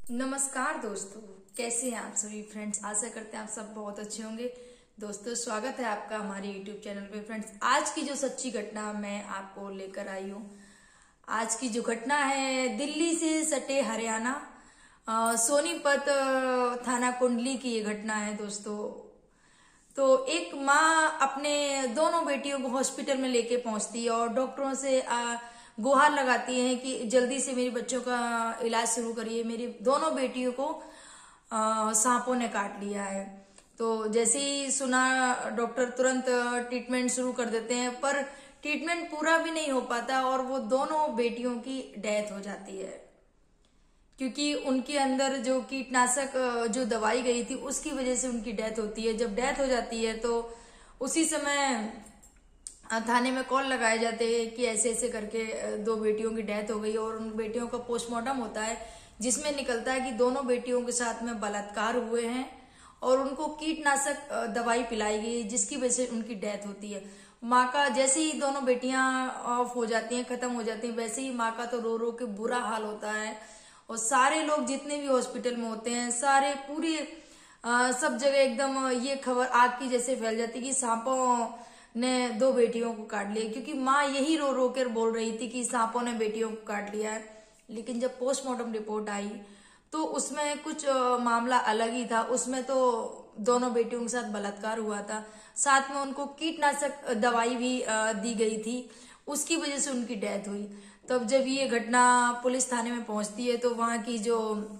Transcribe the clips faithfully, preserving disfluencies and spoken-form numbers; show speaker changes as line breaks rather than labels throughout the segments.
नमस्कार दोस्तों, कैसे हैं आप सभी फ्रेंड्स। आशा करते हैं आप सब बहुत अच्छे होंगे। दोस्तों, स्वागत है आपका हमारे यूट्यूब चैनल पे। फ्रेंड्स, आज की जो सच्ची घटना मैं आपको लेकर आई हूँ। आज की जो घटना है दिल्ली से सटे हरियाणा अ, सोनीपत अ, थाना कुंडली की ये घटना है दोस्तों। तो एक माँ अपने दोनों बेटियों को हॉस्पिटल में लेके पहुंचती है और डॉक्टरों से आ, गुहार लगाती है कि जल्दी से मेरे बच्चों का इलाज शुरू करिए। मेरी दोनों बेटियों को आ, सांपों ने काट लिया है। तो जैसे ही सुना डॉक्टर तुरंत ट्रीटमेंट शुरू कर देते हैं, पर ट्रीटमेंट पूरा भी नहीं हो पाता और वो दोनों बेटियों की डेथ हो जाती है, क्योंकि उनके अंदर जो कीटनाशक अ, जो दवाई गई थी उसकी वजह से उनकी डेथ होती है। जब डेथ हो जाती है तो उसी समय अ, थाने में कॉल लगाए जाते हैं कि ऐसे ऐसे करके अ, दो बेटियों की डेथ हो गई और उन बेटियों का पोस्टमार्टम होता है, जिसमें निकलता है कि दोनों बेटियों के साथ में बलात्कार हुए हैं और उनको कीटनाशक अ, दवाई पिलाई गई, जिसकी वजह से उनकी डेथ होती है। माँ का जैसे ही दोनों बेटियां ऑफ हो जाती हैं, खत्म हो जाती हैं, वैसे ही माँ का तो रो रो के बुरा हाल होता है। और सारे लोग जितने भी हॉस्पिटल में होते हैं, सारे पूरी अ, सब जगह एकदम ये खबर आग की जैसे फैल जाती कि सांपों ने दो बेटियों को काट लिया, क्योंकि माँ यही रो रो कर बोल रही थी कि सांपों ने बेटियों को काट लिया है। लेकिन जब पोस्टमार्टम रिपोर्ट आई तो उसमें कुछ अ, मामला अलग ही था। उसमें तो दोनों बेटियों के साथ बलात्कार हुआ था, साथ में उनको कीटनाशक दवाई भी अ, दी गई थी, उसकी वजह से उनकी डेथ हुई। तब जब ये घटना पुलिस थाने में पहुंचती है तो वहां की जो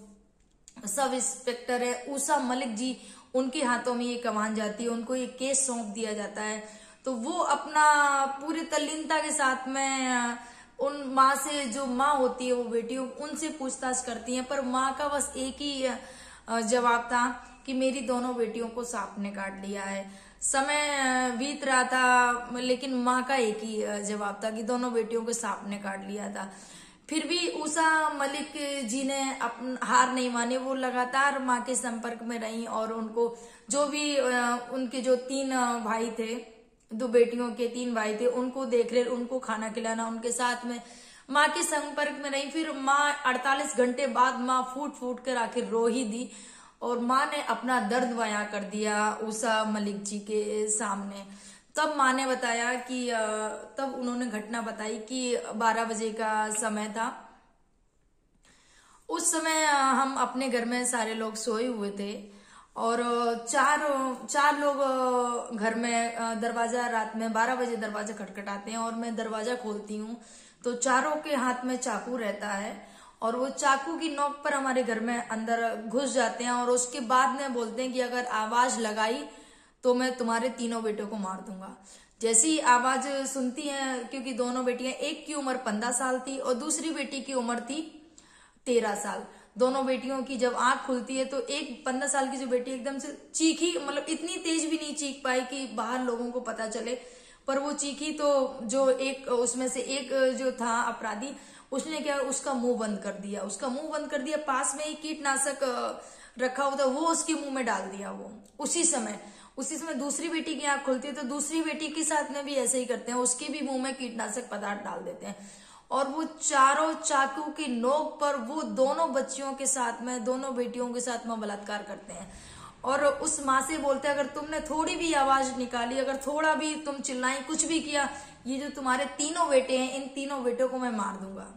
सब इंस्पेक्टर है उषा मलिक जी, उनके हाथों में ये कमान जाती है, उनको ये केस सौंप दिया जाता है। तो वो अपना पूरी तल्लीनता के साथ में अ, उन माँ से, जो माँ होती है वो बेटियों, उनसे पूछताछ करती हैं। पर माँ का बस एक ही अ, जवाब था कि मेरी दोनों बेटियों को सांप ने काट लिया है। समय अ, बीत रहा था, लेकिन माँ का एक ही अ, जवाब था कि दोनों बेटियों को सांप ने काट लिया था। फिर भी उषा मलिक जी ने अपन हार नहीं मानी। वो लगातार माँ के संपर्क में रही और उनको जो भी अ, उनके जो तीन अ, भाई थे, दो बेटियों के तीन भाई थे, उनको देख रेख, उनको खाना खिलाना, उनके साथ में माँ के संपर्क में रही। फिर माँ अड़तालीस घंटे बाद माँ फूट फूट कर आखिर रो ही दी और माँ ने अपना दर्द बयां कर दिया उषा मलिक जी के सामने। तब माँ ने बताया कि अ, तब उन्होंने घटना बताई कि बारह बजे का समय था। उस समय अ, हम अपने घर में सारे लोग सोए हुए थे और अ, चार चार लोग अ, घर में अ, दरवाजा, रात में बारह बजे दरवाजा खटखटाते हैं और मैं दरवाजा खोलती हूँ तो चारों के हाथ में चाकू रहता है और वो चाकू की नोक पर हमारे घर में अंदर घुस जाते हैं और उसके बाद में बोलते हैं कि अगर आवाज लगाई तो मैं तुम्हारे तीनों बेटों को मार दूंगा। जैसी ही आवाज सुनती हैं, क्योंकि दोनों बेटियां, एक की उम्र पंद्रह साल थी और दूसरी बेटी की उम्र थी तेरह साल। दोनों बेटियों की जब आंख खुलती है तो एक पंद्रह साल की जो बेटी एकदम से चीखी, मतलब इतनी तेज भी नहीं चीख पाई कि बाहर लोगों को पता चले, पर वो चीखी तो जो एक उसमें से एक जो था अपराधी, उसने क्या, उसका मुंह बंद कर दिया, उसका मुंह बंद कर दिया। पास में ही कीटनाशक अ, रखा हुआ था, वो उसके मुंह में डाल दिया। वो उसी समय उसी समय दूसरी बेटी की आंख खुलती है तो दूसरी बेटी के साथ में भी ऐसे ही करते हैं, उसके भी मुंह में कीटनाशक पदार्थ डाल देते हैं और वो चारों चाकू की नोक पर वो दोनों बच्चियों के साथ में, दोनों बेटियों के साथ में बलात्कार करते हैं। और उस माँ से बोलते हैं, अगर तुमने थोड़ी भी आवाज निकाली, अगर थोड़ा भी तुम चिल्लाई, कुछ भी किया, ये जो तुम्हारे तीनों बेटे हैं, इन तीनों बेटों को मैं मार दूंगा।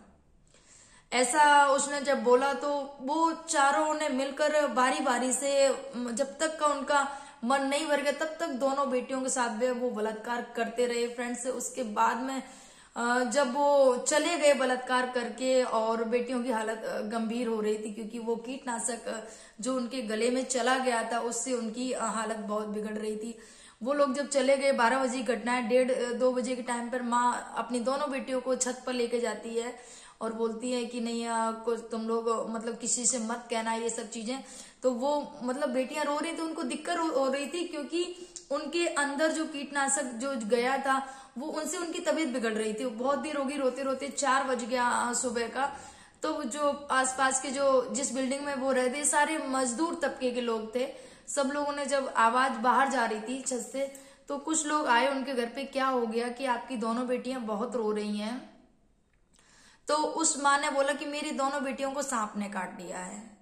ऐसा उसने जब बोला तो वो चारों ने मिलकर बारी बारी से, जब तक का उनका मन नहीं भर गया तब तक दोनों बेटियों के साथ में वो बलात्कार करते रहे फ्रेंड्स। उसके बाद में अ, जब वो चले गए बलात्कार करके और बेटियों की हालत अ, गंभीर हो रही थी, क्योंकि वो कीटनाशक अ, जो उनके गले में चला गया था उससे उनकी अ, हालत बहुत बिगड़ रही थी। वो लोग जब चले गए, बारह बजे की घटना है, डेढ़ अ, दो बजे के टाइम पर माँ अपनी दोनों बेटियों को छत पर लेके जाती है और बोलती है कि नहीं, अ, कुछ तुम लोग अ, मतलब किसी से मत कहना ये सब चीजें। तो वो मतलब बेटियां रो रही थी, उनको दिक्कत हो, हो रही थी, क्योंकि उनके अंदर जो कीटनाशक जो गया था वो उनसे उनकी तबीयत बिगड़ रही थी। वो बहुत देर होगी रोते रोते, चार बज गया अ, सुबह का। तो जो आसपास के जो जिस बिल्डिंग में वो रहते, सारे मजदूर तबके के लोग थे। सब लोगों ने जब आवाज बाहर जा रही थी छत से, तो कुछ लोग आए उनके घर पे, क्या हो गया कि आपकी दोनों बेटियां बहुत रो रही हैं। तो उस माँ ने बोला कि मेरी दोनों बेटियों को सांप ने काट लिया है।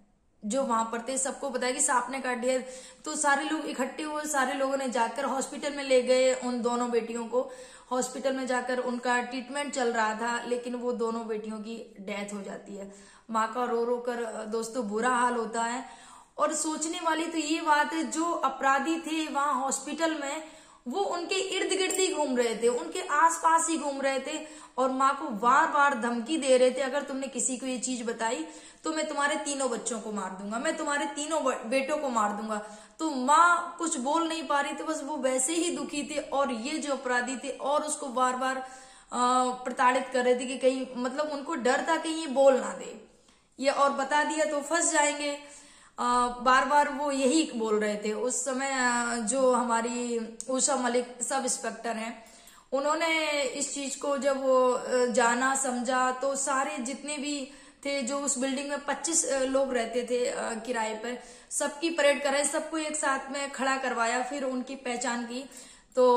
जो वहां पर थे सबको बताया कि सांप ने काट दिया। तो सारे लोग इकट्ठे हुए, सारे लोगों ने जाकर हॉस्पिटल में ले गए उन दोनों बेटियों को। हॉस्पिटल में जाकर उनका ट्रीटमेंट चल रहा था, लेकिन वो दोनों बेटियों की डेथ हो जाती है। माँ का रो रो कर दोस्तों बुरा हाल होता है। और सोचने वाली तो ये बात है, जो अपराधी थे वहां हॉस्पिटल में वो उनके इर्द गिर्द ही घूम रहे थे, उनके आसपास ही घूम रहे थे और माँ को बार बार धमकी दे रहे थे, अगर तुमने किसी को ये चीज बताई तो मैं तुम्हारे तीनों बच्चों को मार दूंगा, मैं तुम्हारे तीनों बेटों को मार दूंगा। तो माँ कुछ बोल नहीं पा रही थी, बस वो वैसे ही दुखी थे। और ये जो अपराधी थे और उसको बार बार प्रताड़ित कर रहे थे कि कहीं, मतलब उनको डर था कहीं ये बोल ना दे, ये और बता दिया तो फंस जाएंगे। आ, बार बार वो यही बोल रहे थे। उस समय जो हमारी उषा मलिक सब इंस्पेक्टर हैं, उन्होंने इस चीज को जब वो जाना समझा तो सारे जितने भी थे, जो उस बिल्डिंग में पच्चीस लोग रहते थे किराए पर, सबकी परेड कराई, सबको एक साथ में खड़ा करवाया, फिर उनकी पहचान की। तो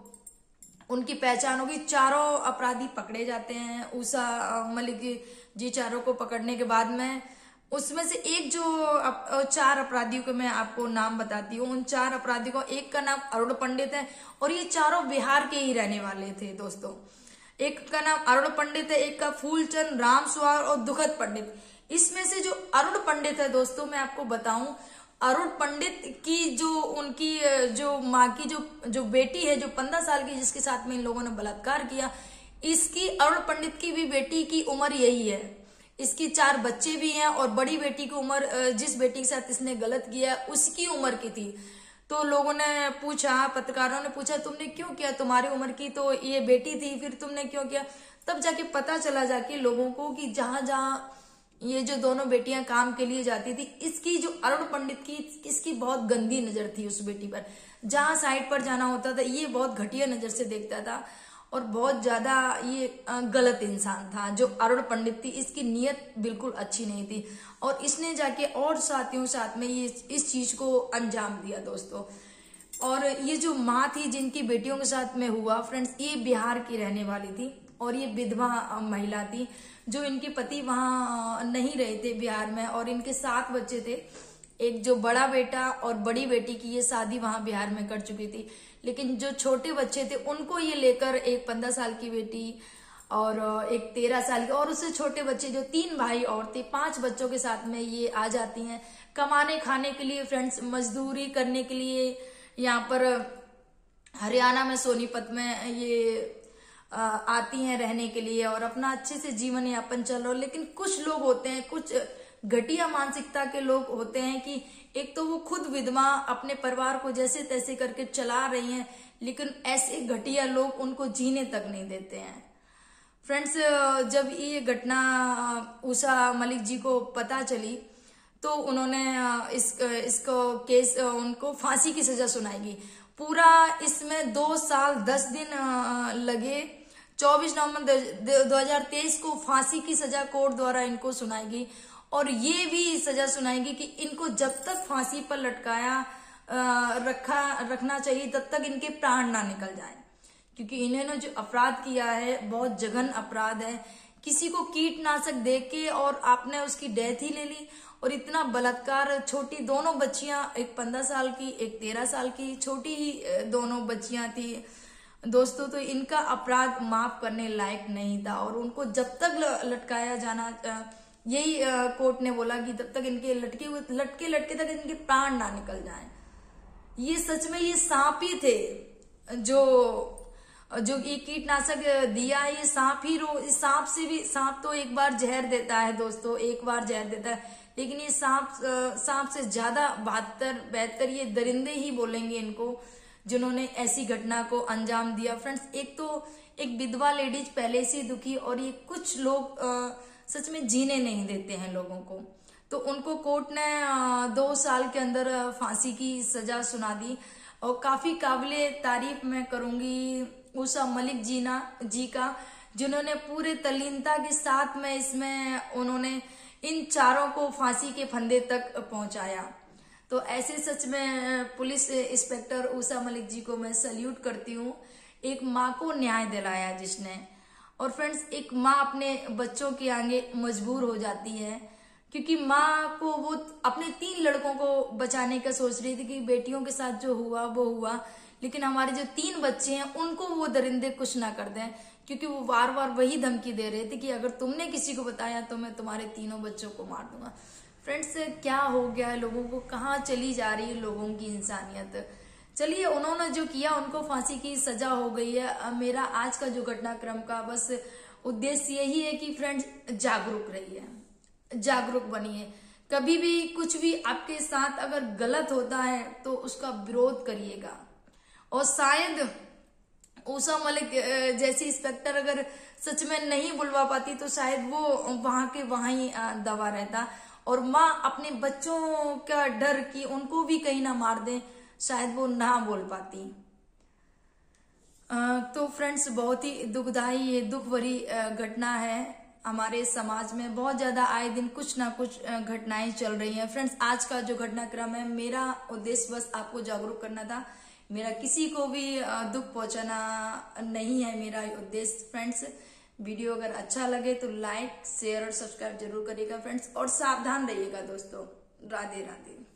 उनकी पहचान होगी, चारों अपराधी पकड़े जाते हैं। उषा मलिक जी चारों को पकड़ने के बाद में उसमें से एक जो अप, चार अपराधियों के मैं आपको नाम बताती हूँ। उन चार अपराधियों को, एक का नाम अरुण पंडित है और ये चारों बिहार के ही रहने वाले थे दोस्तों। एक का नाम अरुण पंडित है, एक का फूलचंद, राम सुहार और दुखद पंडित। इसमें से जो अरुण पंडित है दोस्तों, मैं आपको बताऊं, अरुण पंडित की जो उनकी जो माँ की जो जो बेटी है, जो पंद्रह साल की, जिसके साथ में इन लोगों ने बलात्कार किया, इसकी अरुण पंडित की भी बेटी की उम्र यही है। इसकी चार बच्चे भी हैं और बड़ी बेटी की उम्र, जिस बेटी के साथ इसने गलत किया उसकी उम्र की थी। तो लोगों ने पूछा, पत्रकारों ने पूछा, तुमने क्यों किया, तुम्हारी उम्र की तो ये बेटी थी, फिर तुमने क्यों किया? तब जाके पता चला जाके लोगों को कि जहां जहां ये जो दोनों बेटियां काम के लिए जाती थी, इसकी जो अरुण पंडित की, इसकी बहुत गंदी नजर थी उस बेटी पर। जहां साइड पर जाना होता था ये बहुत घटिया नजर से देखता था और बहुत ज्यादा ये गलत इंसान था। जो अरुण पंडित थी, इसकी नीयत बिल्कुल अच्छी नहीं थी और इसने जाके और साथियों साथ में ये इस चीज को अंजाम दिया दोस्तों। और ये जो माँ थी जिनकी बेटियों के साथ में हुआ फ्रेंड्स, ये बिहार की रहने वाली थी और ये विधवा महिला थी। जो इनके पति वहां नहीं रहे थे बिहार में और इनके सात बच्चे थे। एक जो बड़ा बेटा और बड़ी बेटी की ये शादी वहां बिहार में कर चुकी थी, लेकिन जो छोटे बच्चे थे उनको ये लेकर, एक पंद्रह साल की बेटी और एक तेरह साल की और उससे छोटे बच्चे, जो तीन भाई और थे, पांच बच्चों के साथ में ये आ जाती हैं कमाने खाने के लिए फ्रेंड्स, मजदूरी करने के लिए। यहाँ पर हरियाणा में सोनीपत में ये आती हैं रहने के लिए और अपना अच्छे से जीवन यापन चल रहा हो। लेकिन कुछ लोग होते हैं, कुछ घटिया मानसिकता के लोग होते हैं कि एक तो वो खुद विधवा अपने परिवार को जैसे तैसे करके चला रही हैं, लेकिन ऐसे घटिया लोग उनको जीने तक नहीं देते हैं। फ्रेंड्स, जब ये घटना उषा मलिक जी को पता चली तो उन्होंने इस इसको केस उनको फांसी की सजा सुनाएगी। पूरा इसमें दो साल दस दिन लगे। चौबीस नवंबर दो हजार तेईस को फांसी की सजा कोर्ट द्वारा इनको सुनाएगी और ये भी सजा सुनाएगी कि इनको जब तक फांसी पर लटकाया रखा रखना चाहिए तब तक इनके प्राण ना निकल जाए, क्योंकि इन्होंने जो अपराध किया है बहुत जघन अपराध है। किसी को कीटनाशक दे के और आपने उसकी डेथ ही ले ली और इतना बलात्कार। छोटी दोनों बच्चियां, एक पंद्रह साल की एक तेरह साल की, छोटी ही दोनों बच्चियां थी दोस्तों। तो इनका अपराध माफ करने लायक नहीं था और उनको जब तक लटकाया जाना, यही कोर्ट ने बोला कि तब तक इनके लटके लटके लटके तक इनके प्राण ना निकल जाएं। ये सच में ये सांप ही थे जो जो ये कीटनाशक दिया है, ये सांप ही रो सांप से भी, सांप तो एक बार जहर देता है दोस्तों, एक बार जहर देता है, लेकिन ये सांप सांप से ज्यादा बहत्तर बेहतर ये दरिंदे ही बोलेंगे इनको, जिन्होंने ऐसी घटना को अंजाम दिया। फ्रेंड्स, एक तो एक विधवा लेडीज पहले से दुखी और ये कुछ लोग आ, सच में जीने नहीं देते हैं लोगों को। तो उनको कोर्ट ने आ, दो साल के अंदर फांसी की सजा सुना दी और काफी काबिले तारीफ मैं करूंगी उषा मलिक जी ना जी का, जिन्होंने पूरे तल्लीनता के साथ में इसमें उन्होंने इन चारों को फांसी के फंदे तक पहुंचाया। तो ऐसे सच में पुलिस इंस्पेक्टर उषा मलिक जी को मैं सल्यूट करती हूँ। एक माँ को न्याय दिलाया जिसने। और फ्रेंड्स, एक माँ अपने बच्चों के आगे मजबूर हो जाती है क्योंकि माँ को वो अपने तीन लड़कों को बचाने का सोच रही थी कि बेटियों के साथ जो हुआ वो हुआ, लेकिन हमारे जो तीन बच्चे हैं उनको वो दरिंदे कुछ ना कर दें, क्योंकि वो बार बार वही धमकी दे रहे थे कि अगर तुमने किसी को बताया तो मैं तुम्हारे तीनों बच्चों को मार दूंगा। फ्रेंड्स, क्या हो गया है लोगों को, कहाँ चली जा रही है लोगों की इंसानियत। चलिए, उन्होंने जो किया उनको फांसी की सजा हो गई है। मेरा आज का जो घटनाक्रम का बस उद्देश्य यही है कि फ्रेंड्स, जागरूक रहिए, जागरूक बनिए। कभी भी कुछ भी आपके साथ अगर गलत होता है तो उसका विरोध करिएगा। और शायद उषा मलिक जैसी इंस्पेक्टर अगर सच में नहीं बुलवा पाती तो शायद वो वहां के वहां ही दबा रहता, और माँ अपने बच्चों का डर कि उनको भी कहीं ना मार दे, शायद वो ना बोल पाती। तो फ्रेंड्स, बहुत ही दुखदाई, ये दुख भरी घटना है। हमारे समाज में बहुत ज्यादा आए दिन कुछ ना कुछ घटनाएं चल रही हैं। फ्रेंड्स, आज का जो घटनाक्रम है, मेरा उद्देश्य बस आपको जागरूक करना था। मेरा किसी को भी दुख पहुंचाना नहीं है मेरा उद्देश्य। फ्रेंड्स, वीडियो अगर अच्छा लगे तो लाइक शेयर और सब्सक्राइब जरूर करिएगा फ्रेंड्स, और सावधान रहिएगा दोस्तों। राधे राधे।